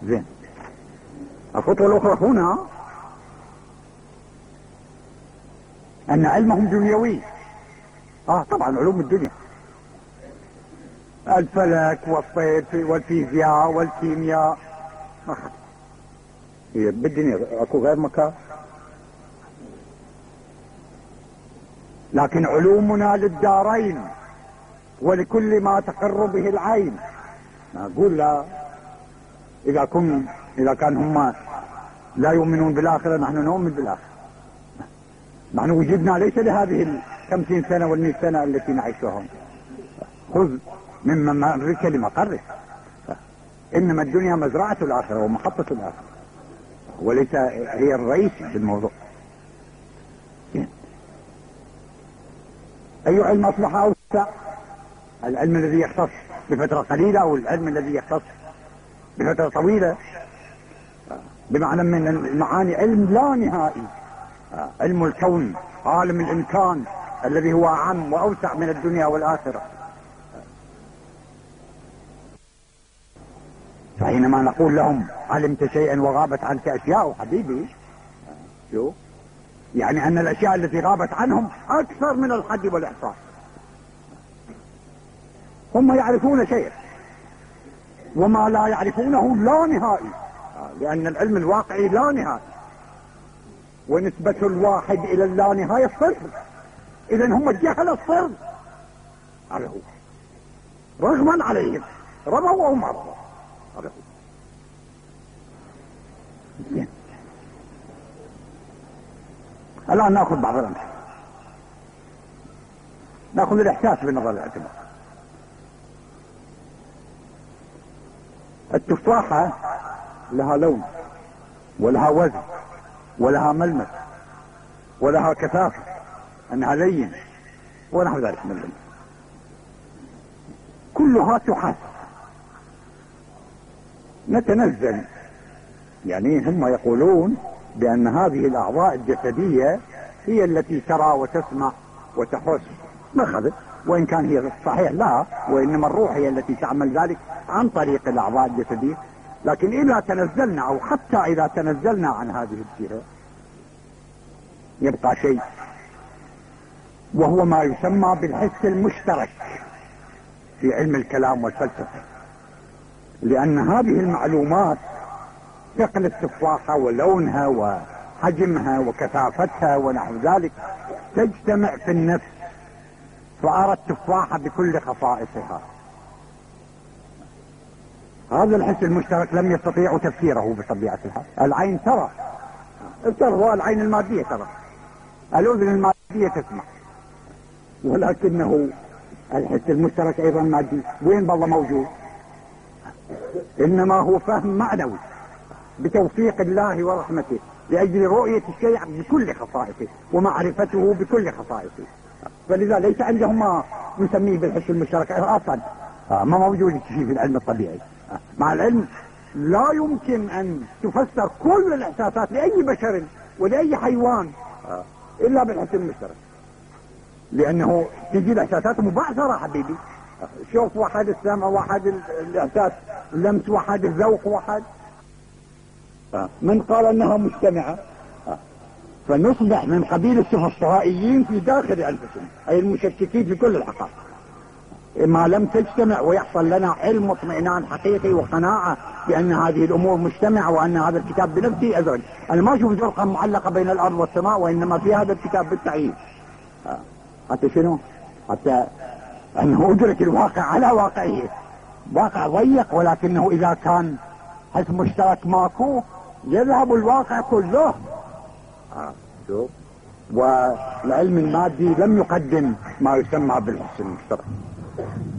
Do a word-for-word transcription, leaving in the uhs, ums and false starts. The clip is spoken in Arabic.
زين، الخطوة الأخرى هنا أن علمهم دنيوي. آه طبعا علوم الدنيا، الفلك والطب والفيزياء والكيمياء، هي بالدنيا اكو غير مكان. لكن علومنا للدارين ولكل ما تقر به العين. نقول لا، اذا كن اذا كان هم لا يؤمنون بالاخره نحن نؤمن بالاخره. نحن وجدنا ليس لهذه الخمسين سنه والمئة سنه التي نعيشها. خذ من ممرك لمقرك، انما الدنيا مزرعه الاخره ومحطه الاخره، وليس هي الرئيس في الموضوع. اي علم اصبح اوسع؟ العلم الذي يختص بفتره قليله او العلم الذي يختص بفتره طويله؟ بمعنى من المعاني علم لا نهائي، علم الكون، عالم الامكان الذي هو اعم واوسع من الدنيا والاخره. فحينما نقول لهم علمت شيئا وغابت عنك اشياء، حبيبي شو يعني؟ ان الاشياء التي غابت عنهم اكثر من الحد والاحصاء. هم يعرفون شيئا وما لا يعرفونه لا نهائي، لان العلم الواقعي لا نهائي، ونسبة الواحد الى اللا نهاية صفر. اذا هم جهل الصفر، هذا هو، رغما عليهم رضوا وهم رضوا. هذا هو. الان ناخذ بعض الامثله، ناخذ الاحساس بنظر الاعتبار. التفاحة لها لون ولها وزن ولها ملمس ولها كثافة، انها لين ونحو ذلك من العلم، كلها تحس. نتنزل، يعني هم يقولون بان هذه الاعضاء الجسدية هي التي ترى وتسمع وتحس، ماخذ، وان كان هي صحيح لا، وانما الروح هي التي تعمل ذلك عن طريق الاعضاء الجسدية. لكن اذا تنزلنا او حتى اذا تنزلنا عن هذه الجهة يبقى شيء، وهو ما يسمى بالحس المشترك في علم الكلام والفلسفة، لان هذه المعلومات ثقل التفاحة ولونها وحجمها وكثافتها ونحو ذلك تجتمع في النفس، فأرى التفاحة بكل خصائصها. هذا الحس المشترك لم يستطيعوا تفسيره بطبيعة الحال. العين ترى، ترى العين المادية ترى، الأذن المادية تسمع، ولكنه الحس المشترك أيضا مادي، وين بالله موجود؟ إنما هو فهم معنوي بتوفيق الله ورحمته لأجل رؤية الشيء بكل خصائصه ومعرفته بكل خصائصه. فلذا ليس عندهم ما نسميه بالحس المشترك اصلا، ما موجود شيء في العلم الطبيعي. مع العلم لا يمكن ان تفسر كل الاحساسات لاي بشر ولاي حيوان الا بالحس المشترك، لانه تجي الاحساسات مبعثرة حبيبي. شوف، واحد السمع، واحد الاحساس اللمس، واحد الذوق، واحد من قال انها مجتمعة. فنصبح من قبيل السفسطائيين في داخل انفسهم، اي المشككين في كل الحقائق، ما لم تجتمع ويحصل لنا علم واطمئنان حقيقي وقناعة بان هذه الامور مجتمعة وان هذا الكتاب بنفسه ازل. انا ما اشوف زرقة معلقة بين الارض والسماء، وانما في هذا الكتاب بالتعيين. حتى شنو؟ حتى انه ادرك الواقع على واقعه، واقع ضيق، ولكنه اذا كان حس مشترك ماكو يذهب الواقع كله. آه. شوف، والعلم المادي لم يقدم ما يسمى بالحس المشترك.